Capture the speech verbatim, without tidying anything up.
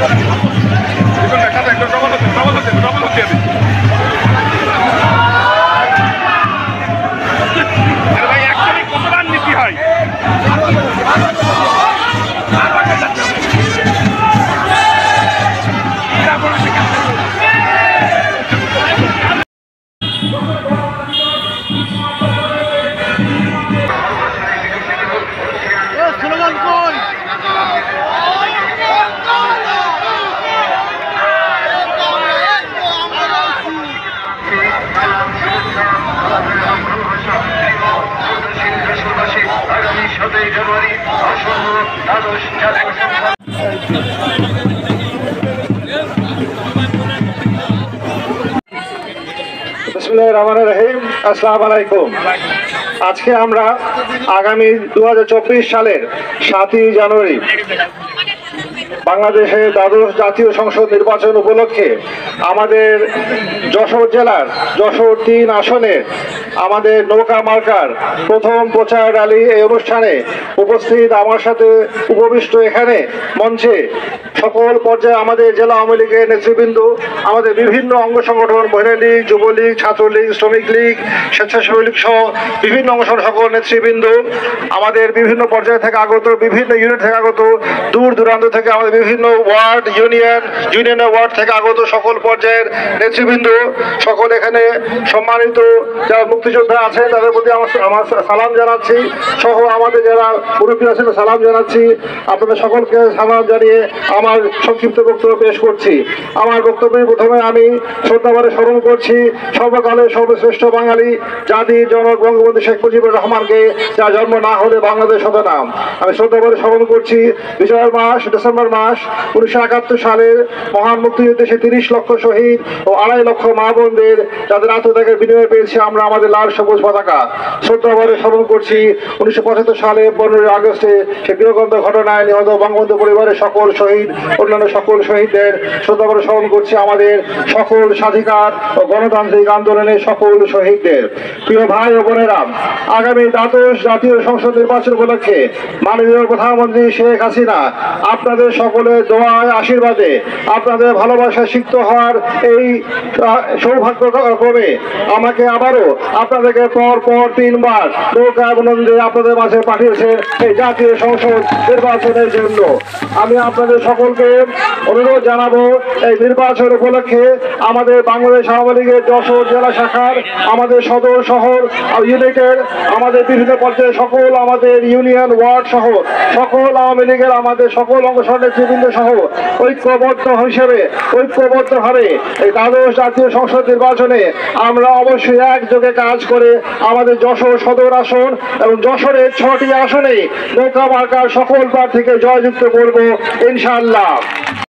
বিসমিল্লাহির রহমানির রহিম। আসসালামু আলাইকুম। আজকে আমরা আগামী দু হাজার চব্বিশ সালের সাতই জানুয়ারি বাংলাদেশের দ্বাদশ জাতীয় সংসদ নির্বাচন উপলক্ষে আমাদের যশোর জেলার যশোর তিন আসনে আমাদের নৌকা মার্কার প্রথম প্রচার র্যালি এই অনুষ্ঠানে উপস্থিত আমার সাথে উপবিষ্ট এখানে মঞ্চে সকল পর্যায়ে আমাদের জেলা আওয়ামী লীগের নেতৃবৃন্দ, আমাদের বিভিন্ন অঙ্গ সংগঠন, মহিলা লীগ, যুবলীগ, ছাত্রলীগ, শ্রমিক লীগ, স্বেচ্ছাসেবী লীগ সহ বিভিন্ন অঙ্গ সকল নেতৃবৃন্দ, আমাদের বিভিন্ন পর্যায় থেকে আগত, বিভিন্ন ইউনিট থেকে আগত, দূর দূরান্ত থেকে আমাদের বিভিন্ন ওয়ার্ড, ইউনিয়ন ইউনিয়নের ওয়ার্ড থেকে আগত সকল পর্যায়ের নেতৃবৃন্দ, সকল এখানে সম্মানিত যারা মুক্তিযোদ্ধা আছেন তাদের প্রতি আমার আমার সালাম জানাচ্ছি, সহ আমাদের যারা মুরব্বী আছেন সালাম জানাচ্ছি। আপনাদের সকলকে সালাম জানিয়ে আমার সংক্ষিপ্ত বক্তব্য পেশ করছি। আমার বক্তব্যের প্রথমে আমি শ্রদ্ধাভরে স্মরণ করছি সর্বকালের সর্বশ্রেষ্ঠ বাঙালি জাতির জনক বঙ্গবন্ধু শেখ মুজিবুর রহমানকে, যার জন্ম না হলে বাংলাদেশ হতো না। আমি শ্রদ্ধাভরে স্মরণ করছি বিজয়ের মাস ডিসেম্বর মাস উনিশশো একাত্তর সালের মহান মুক্তিযুদ্ধে সে তিরিশ লক্ষ শহীদ ও আড়াই লক্ষ মা বোনদের যাদের আত্মত্যাগের বিনিময়ে পেয়েছি আমরা আমাদের লাল সবুজ পতাকা। শ্রদ্ধাভরে স্মরণ করছি উনিশশো পঁচাত্তর সালে পনেরোই আগস্টে সে বীরগন্ধ ঘটনায় নিহত বঙ্গবন্ধু পরিবারের সকল শহীদ, অন্যান্য সকল শহীদদের শ্রদ্ধাভরে স্মরণ করছি আমাদের সকল স্বাধিকার ও গণতান্ত্রিক আন্দোলনের সকল শহীদদের। প্রিয় ভাই ও বোনেরা, আগামী দ্বাদশ জাতীয় সংসদ নির্বাচন উপলক্ষে মাননীয় প্রধানমন্ত্রী শেখ হাসিনা আপনাদের সকলের দোয়ায় আশীর্বাদে আপনাদের ভালোবাসায় সিক্ত হওয়ার এই সৌভাগ্যক্রমে আমাকে আবারও আপনাদেরকে পর পর তিনবার নৌকা অবলম্বনে আপনাদের মাঝে পাঠিয়েছেন এই জাতীয় সংসদ নির্বাচনের জন্য। আমি আপনাদের সকলকে অনুরোধ জানাবো এই নির্বাচন উপলক্ষে আমাদের বাংলাদেশ আওয়ামী লীগের যশোর জেলা শাখার আমাদের সদর শহর ইউনিটের আমাদের বিভিন্ন পর্যায়ে সকল আমাদের ইউনিয়ন ওয়ার্ড সহ সকল আওয়ামী লীগের আমাদের সকল অংশ নেতৃবৃন্দ সহ ঐক্যবদ্ধ হিসেবে ঐক্যবদ্ধভাবে এই দ্বাদশ জাতীয় সংসদ নির্বাচনে আমরা অবশ্যই একযোগে কাজ করে আমাদের যশোর সদর আসন এবং যশোরের ছটি আসনে নৌকা মার্কার সকল প্রার্থীকে জয়যুক্ত করব ইনশাআল্লাহ।